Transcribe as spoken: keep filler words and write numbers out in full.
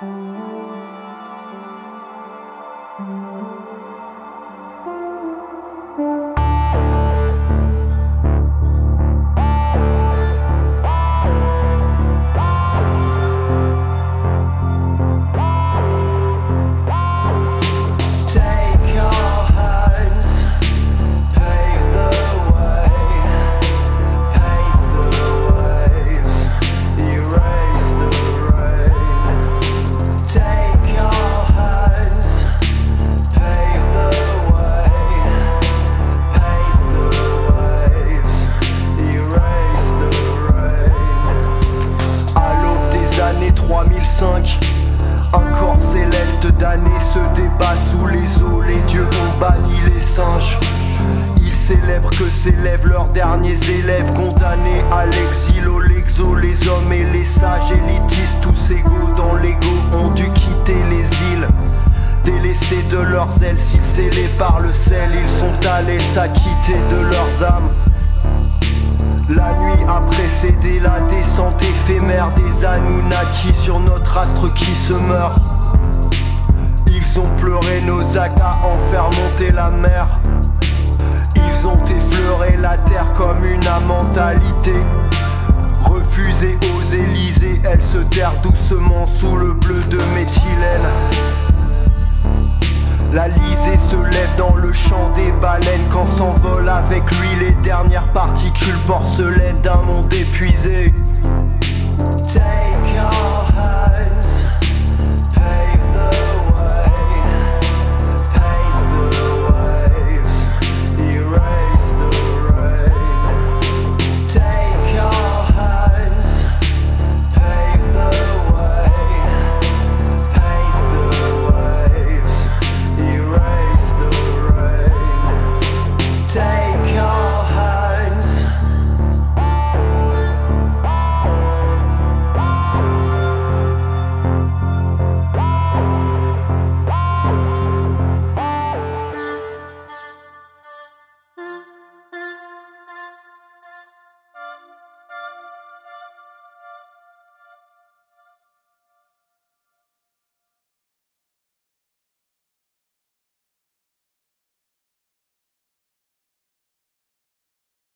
Un corps céleste damné se débat sous les eaux. Les dieux ont banni les singes. Ils célèbrent que s'élèvent leurs derniers élèves, condamnés à l'exil, au l'exo. Les hommes et les sages élitistes, tous égaux dans l'ego, ont dû quitter les îles. Délaissés de leurs ailes, s'ils scellés par le sel, ils sont allés s'acquitter de leurs âmes. La nuit a précédé la descente éphémère des Anunnaki sur notre astre qui se meurt. Ils ont pleuré nos actes à en faire monter la mer. Ils ont effleuré la terre comme une mentalité. Refusée aux Élysées, elle se terre doucement sous le bleu de méthylène. La lisée se lève dans le champ des baleines quand s'envolent avec lui les dernières particules porcelaines d'un monde épuisé. Take off.